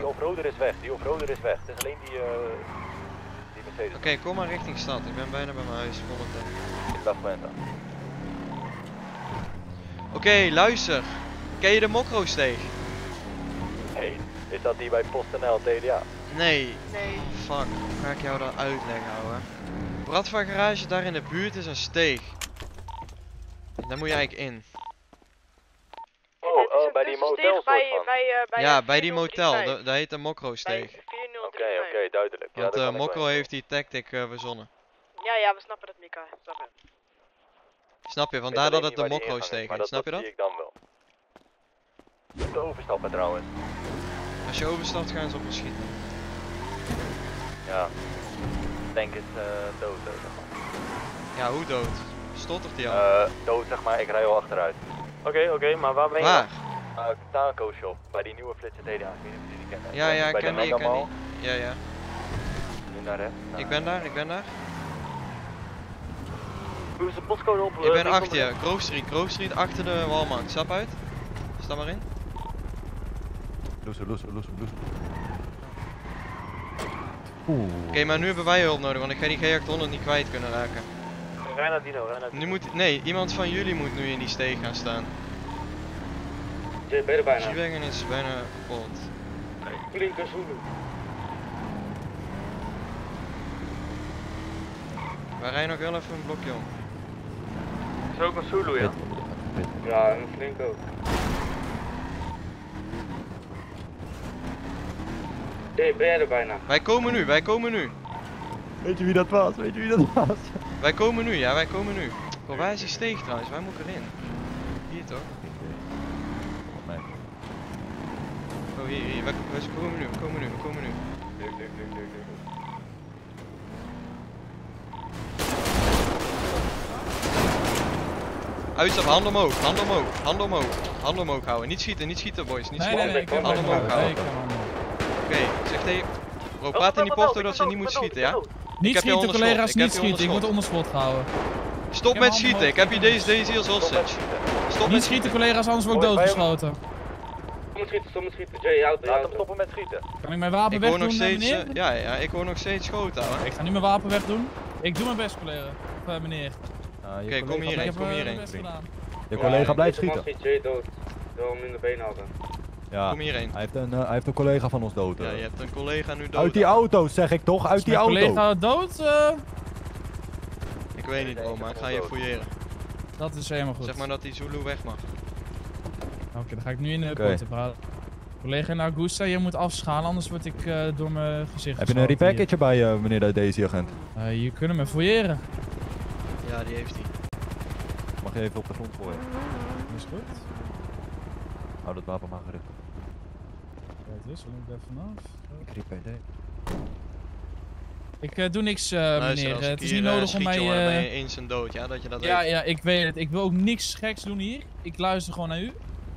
Die offroader is weg, Het is alleen die Mercedes. Oké, kom maar richting stad. Ik ben bijna bij mijn huis. Oké, luister. Ken je de Mokro-steeg? Hey, is dat die bij PostNL TDA? Nee. Fuck, hoe ga ik jou dat uitleggen, ouwe? Bradva garage daar in de buurt is een steeg. Daar moet je eigenlijk in. Oh, bij die motel Ja, bij die motel. Dat heet de Mokro-steeg. Oké, duidelijk. Want Mokro heeft die tactic verzonnen. Ja, we snappen het, Mika. Snap je? Vandaar dat het de Mokro-steeg heet. Snap je dat? zie ik dan wel. Te overstappen trouwens. Als je overstapt gaan ze op ons schieten. Ja. Tank is dood. Ja, hoe dood? Stottert hij al? Dood zeg maar, ik rij al achteruit. Oké, maar waar ben je? Waar? Taco Shop, bij die nieuwe flitser TDA. Ik weet niet of jullie die kennen. Ja, ik ken die. Ja. Nu naar rechts. Ik ben daar. Hoe is de postcode op? Ik ben achter je, Grove Street achter de Walmart. Stap uit. Stap maar in. Loes. Oké, maar nu hebben wij hulp nodig, want ik ga die G800 niet kwijt kunnen raken. Rij naar Dino. Nee, iemand van jullie moet nu in die steeg gaan staan. Ben je er bijna? G-Wagon is bijna kapot. Flinke Zulu. Wij rijden nog wel even een blokje om. Is er ook een Zulu, ja? Ja, en een flink ook. Ben jij er bijna? Wij komen nu. Weet je wie dat was? Wij komen nu. Oh, waar is die steeg trouwens? Waar moet ik erin? Hier toch? Nee. Oh, hier. We komen nu. Leuk. Uitstap, handen omhoog houden. Niet schieten boys, niet schieten. Nee, Handen omhoog houden. Oké, zeg tegen... Bro, praat in die porto dat ze niet moet schieten, ja? Niet schieten collega's, niet schieten. Ik word onder schot gehouden. Stop met schieten, ik heb je deze hier als hostage. Stop Niet schieten collega's, anders word ik doodgeschoten. Stop met schieten. Jay, auto. Laat hem stoppen met schieten. Kan ik mijn wapen weg doen, meneer? Ja, ik hoor nog steeds schoten, hoor. Ik ga nu mijn wapen weg doen. Ik doe mijn best, collega. Of meneer. Oké, kom hierheen. Je collega blijft schieten. Jay dood. Wil hem in de benen houden. Ja, kom hierheen. Hij heeft een collega van ons dood. Ja, je hebt een collega nu dood. Uit die auto, zeg ik toch? Uit die auto. Is mijn collega dood? Ik weet niet, bro, maar ik ga je fouilleren. Dat is helemaal goed. Zeg maar dat die Zulu weg mag. Oké, dan ga ik nu in de korte praten. Collega Augusta, je moet afschalen, anders word ik door mijn gezicht Heb je een repacketje bij je, meneer de DC-agent? Je kunt me fouilleren. Ja, die heeft hij. Mag je even op de grond gooien? Dat is goed. Hou dat wapen maar gericht. Kijk dus, we moeten even vanaf. Ik riep PD. Ik doe niks, meneer. Het is niet nodig om mij... dan ben je eens en dood, ja? Dat je dat weet. Ja, ik weet het. Ik wil ook niks geks doen hier. Ik luister gewoon naar u.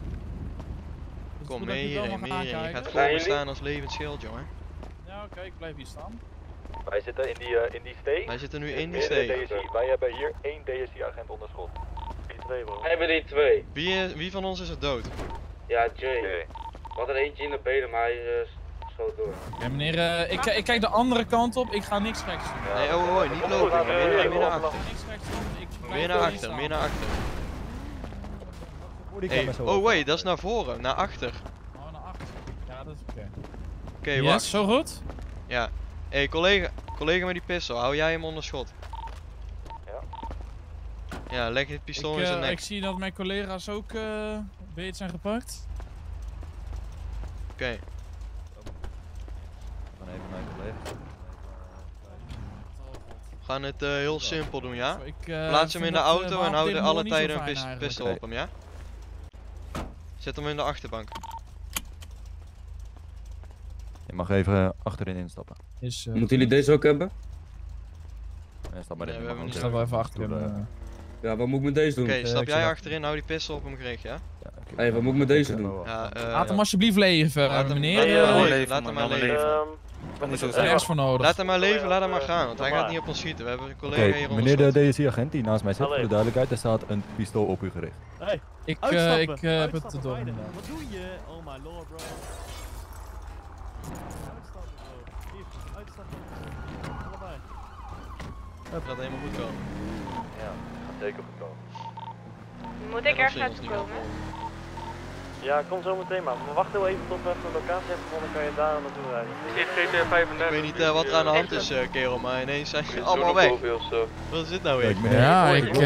Kom mee hierheen. Je gaat voor me staan als levend schild, jongen. Ja, oké, ik blijf hier staan. Wij zitten in die steeg. Wij zitten nu in die steeg. Wij hebben hier 1 DSI-agent onder schot. Die 2, bro. Hebben die 2. Wie van ons is er dood? Ja, Jay. We hadden er eentje in de benen, maar hij schoot door. Ja, meneer, ik kijk de andere kant op. Ik ga niks geks doen. Nee, oh, niet lopen. Meer naar achter. Niks geks doen. Meer naar achter. Hey, oh wait, dat is naar voren, naar achter. Oh, naar achter. Ja, dat is oké. Oké, wacht. Zo goed? Ja. Hey, collega met die pistool, hou jij hem onder schot? Ja. Ja, leg het pistool in zijn nek. Ik zie dat mijn collega's ook beet zijn gepakt. Oké. Dan even mijn collega. We gaan het heel simpel doen, ja? Ik, plaats hem in de auto en hou er alle tijden een pistool op hem, ja? Zet hem in de achterbank. Je mag even achterin instappen. Moeten jullie deze ook hebben? Ja, stap maar in. Nee, we hebben Ik niet. sta wel even achterin. Ja, wat moet ik met deze doen? Oké, stap jij achterin, hou die pistool op hem gericht, ja? Hey, wat moet ik met deze doen? Ja, laat hem alsjeblieft leven, meneer. Laat hem maar leven. Er is voor nodig. Laat hem maar leven, laat hem maar gaan, want hij gaat niet op ons schieten. We hebben een collega hier onder meneer de DSI-agent die naast mij zit, voor de duidelijkheid, er staat een pistool op u gericht. Hey, ik heb het door. Wat doe je? Oh my lord, bro. Dat gaat helemaal goed komen. Ja, gaat zeker goed komen. Moet ik ergens naartoe komen? Ja, kom zo meteen maar. We wachten wel even tot we even een locatie hebben gevonden, dan kan je daar naartoe rijden. GTA 35. Ik weet niet wat er aan de hand is, kerel, maar ineens zijn ze allemaal weg. Wat is dit nou weer? Ja,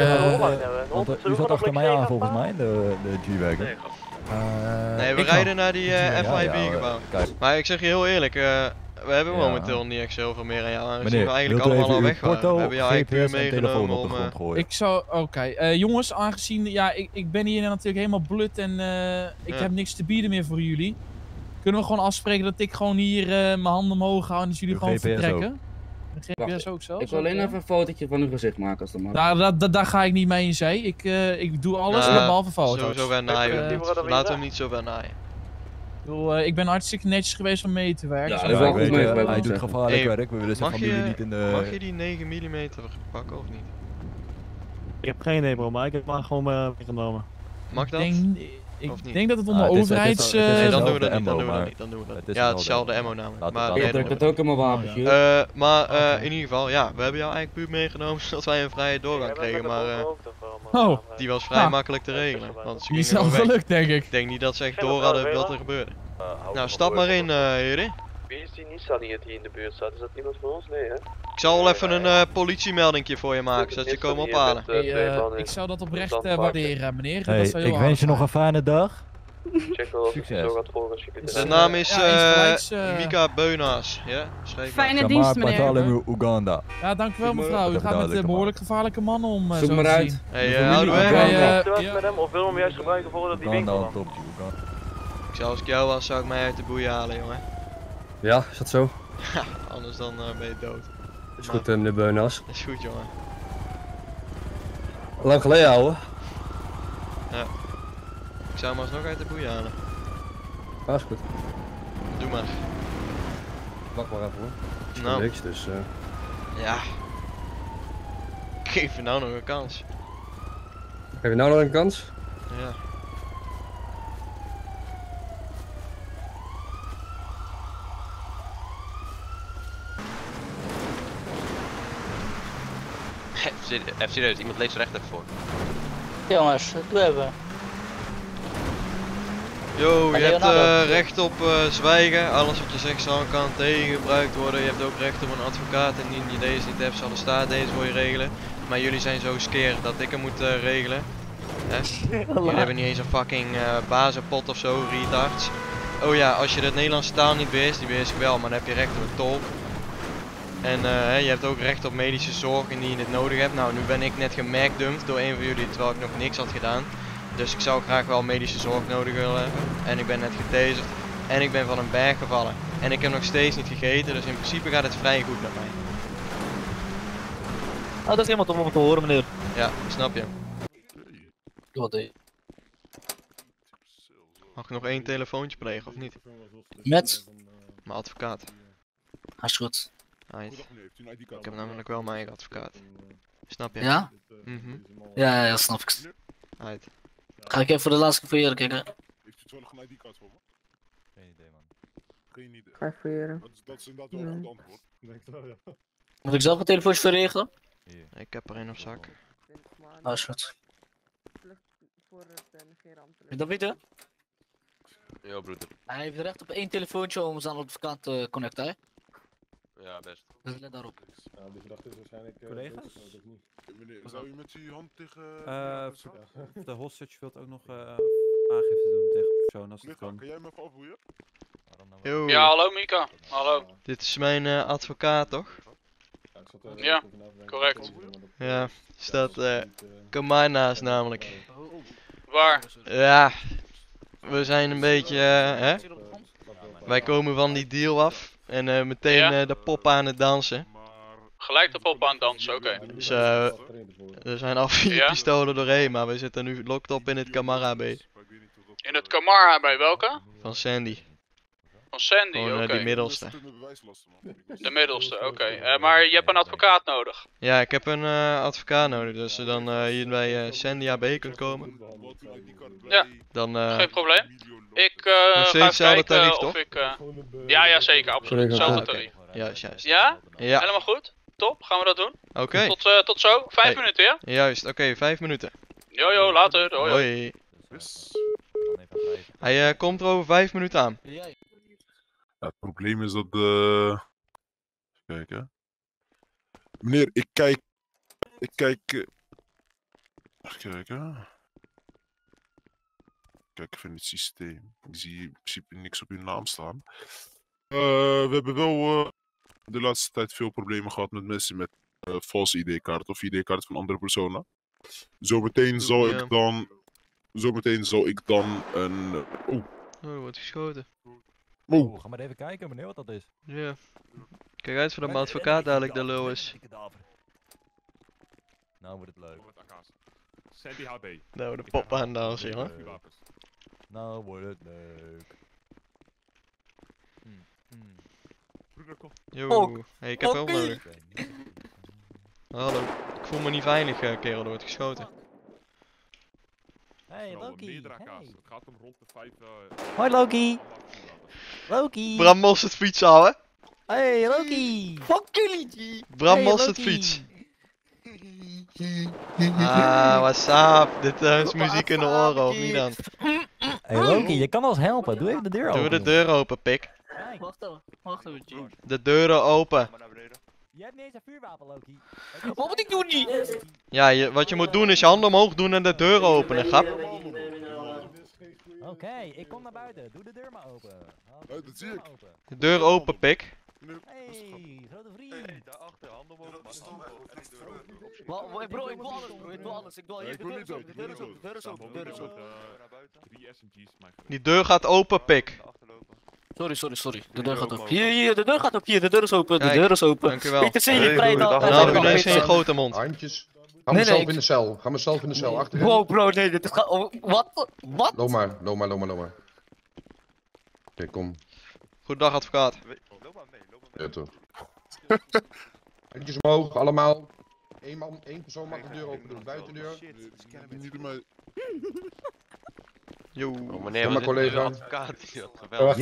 U zat achter mij aan volgens mij, de G-Wagon. Nee, we rijden naar die FIB-gebouw. Maar ik zeg je heel eerlijk, we hebben momenteel niet echt zoveel meer aan jou, aangezien we eigenlijk allemaal al weg waren. We hebben jou eigenlijk puur meegenomen om... Ik zou, oké. Jongens, aangezien, ja, ik ben hier natuurlijk helemaal blut en ik heb niks te bieden meer voor jullie. Kunnen we gewoon afspreken dat ik gewoon hier mijn handen omhoog hou en dat jullie gewoon vertrekken? De GPS ook zelfs? Ik wil alleen even een fotootje van uw gezicht maken als dat mag. Daar ga ik niet mee in zee. Ik doe alles behalve foto's. Zo ver naaien. Laten we hem niet zo ver naaien. Ik ben hartstikke netjes geweest om mee te werken. Ja, dat is wel goed mee. Hij doet gevaarlijk werk, we willen zijn familie niet in de... Mag je die 9 mm pakken of niet? Ik heb geen idee bro, maar ik heb maar gewoon meegenomen. Mag dat? Ik denk dat het onder overheids... Nee, dan doen we dat niet, dan doen we dat. Ja, het is hetzelfde ammo namelijk. Maar ik druk het ook in mijn wapentje. Maar in ieder geval, ja, we hebben jou eigenlijk puur meegenomen zodat wij een vrije doorgang kregen, maar die was vrij makkelijk te regelen. Want die is al gelukt, denk ik. Ik denk niet dat ze echt door hadden wat er gebeurde. Nou, stap maar in, heren. Wie is die Nissan die in de buurt staat? Is dat iemand van ons? Nee, hè? Ik zal wel even een politiemeldingje voor je maken, zodat je komen ophalen. Ik zou dat oprecht waarderen, meneer. Hey, ik wens je nog een fijne dag. Succes. De naam is Mika Beunaas. Ja, fijne dienst, meneer. Uganda. Ja, dankjewel mevrouw. U gaat met behoorlijk gevaarlijke mannen om. Zoek maar uit. Met hem of wil hem juist gebruiken voordat die winkel dan. Ik zou als ik jou was, zou ik mij uit de boeien halen, jongen. Ja, is dat zo? Ja, anders dan ben je dood. Is goed, meneer Beunas. Is goed, jongen. Lang geleden, ouwe. Ja. Ik zou hem alsnog uit de boeien halen. Ja, is goed. Doe maar. Wacht maar even hoor. Nou. Niks, dus ja. Ik geef je nou nog een kans. Heb je nou nog een kans? Ja. Even serieus, iemand leest recht even voor. Jongens, doe even. Yo, je hebt recht op zwijgen. Alles wat je zegt zal kan tegengebruikt worden. Je hebt ook recht op een advocaat. Indien je deze niet hebt, zal de staat deze voor je regelen. Maar jullie zijn zo skeer dat ik hem moet regelen. Jullie hebben niet eens een fucking bazenpot of zo, retards. Oh ja, als je de Nederlandse taal niet beheerst, die beheers ik wel, maar dan heb je recht op een tolk. En je hebt ook recht op medische zorg indien je het nodig hebt. Nou, nu ben ik net gemerkdumpt door een van jullie terwijl ik nog niks had gedaan. Dus ik zou graag wel medische zorg nodig willen hebben. En ik ben net getaserd. En ik ben van een berg gevallen. En ik heb nog steeds niet gegeten, dus in principe gaat het vrij goed met mij. Oh, dat is iemand om te horen, meneer. Ja, snap je. Wat deed je? Mag ik nog één telefoontje plegen of niet? Met? Mijn advocaat. Hij is goed. Ik heb namelijk wel mijn eigen advocaat. Snap je? Ja? Ja, snap ik. Uit. Ga ik even voor de laatste keer voor jullie kijken. Heeft u toevallig een ID-kaart voor me? Geen idee man. Geen idee. Ga ik voor Dat is inderdaad wel een goed antwoord. Denk wel, ja. Moet ik zelf een telefoontje voor regelen? Ik heb er een op zak. Ah, is goed. Dat weten? Ja, broeder. Hij heeft recht op één telefoontje om zijn advocaat te connecten, hè? Ja, best. Dus let daarop. Ja, de verdachte is waarschijnlijk... Collega's? Meneer, zou u met uw hand tegen... de hostage wilt ook nog aangifte doen tegen persoon als het kan. Kan jij me even afboeien? Yo. Ja, hallo Mika. Hallo. Dit is mijn advocaat, toch? Ja, correct. Ja, staat Kamai naast namelijk. Waar? Ja, we zijn een beetje, hè? Wij komen van die deal af en meteen de pop aan het dansen. Gelijk de pop aan het dansen, oké. Dus er zijn al 4 pistolen doorheen, maar we zitten nu locked op in het Camara B. In het Camara bij welke? Van Sandy. Van Sandy, oké. Die middelste. De middelste, oké. Maar je hebt een advocaat nodig. Ja, ik heb een advocaat nodig, dus als je dan hier bij Sandy AB kunt komen. Ja, dan, geen probleem. Ik nog steeds ga hetzelfde kijken tarief, of toch? ik... ja, zeker, absoluut. Hetzelfde tarief. Juist. Ja? Ja. Helemaal goed. Top, gaan we dat doen. Oké. Tot zo. 5 Hey. minuten, ja? Juist, oké, 5 minuten. Yo, later. Hoi. Hoi. Hij komt er over 5 minuten aan. Ja, het probleem is dat even kijken. Meneer, ik kijk... Even kijken. Kijk even in het systeem. Ik zie in principe niks op uw naam staan. We hebben wel de laatste tijd veel problemen gehad met mensen met valse ID-kaart of ID-kaart van andere personen. Zometeen zal ik dan een... Oh, er wordt geschoten. Ga maar even kijken meneer wat dat is. Ja. Kijk uit voor dat mijn advocaat dadelijk de lul is. Nou wordt het leuk. Sandy HB. Nou, de pop aan dans, jongen. Nou wordt het leuk. Yo, hey, ik heb hulp nodig. Hallo, ik voel me niet veilig, kerel, er wordt geschoten. Hey Loki. Het gaat om rond de 5... Hoi Loki. Loki. Bram Mos het fiets houden. Hey Loki. Fuck jullie. Bram Mos het fiets. Ah, what's up? Dit is muziek in de oren, of niet dan? Hey Loki, je kan ons helpen. Doe even de deur open. Doe de deur open, pik. Wacht even, G. De deuren open. Je hebt niet eens een vuurwapen, Loki. Wat moet ik doen niet? Ja, wat je moet doen is je handen omhoog doen en de deur openen, grap. Oké, ik kom naar buiten. Doe de deur maar open. Dat zie ik. De deur open, pik. Hey, grote vriend. Daarachter, handen omhoog. Bro, ik doe alles, bro. Ik doe alles. Ik doe alles. De deur is open. Die deur gaat open, pik. Sorry. De deur gaat open. Hier, de deur gaat open. Hier, de deur is open. De Kijk, deur is open. dankjewel. Ik zie je vrij dan. Nou, uw neus in je grote mond. Handjes. Ga mezelf in de cel. Ga mezelf in de cel. Achterin. Wow, bro, nee, dit gaat... Wat? Loop maar. Oké, kom. Goedendag, advocaat. Ja, toch. Handjes omhoog, allemaal. Eén persoon mag de deur open doen. Buitendeur. Niet door mij. Yo. Meneer, mijn collega. advocaat die dat geweldig.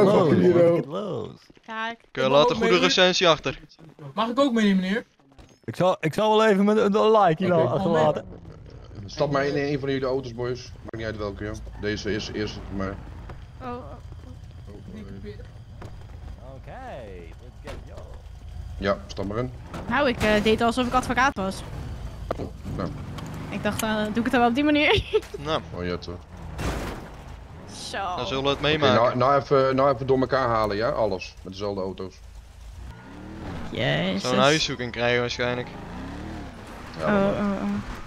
Kijk. Kun je later een goede recensie achter. Mag ik ook meenemen, meneer? Ik zal wel even met een like hier achterlaten. Stap maar in een van jullie auto's, boys. Maakt niet uit welke, joh. Deze is eerst voor mij. Oké, let's get yo. Ja, stap maar in. Nou, ik deed alsof ik advocaat was. Nou. Ik dacht, doe ik het dan wel op die manier? Nou. Oh ja, toch. Zo. Dan zullen we het Oké, meemaken. nou even door elkaar halen, ja? Alles. Met dezelfde auto's. Jezus. Zo'n huiszoeking krijgen we waarschijnlijk. Ja,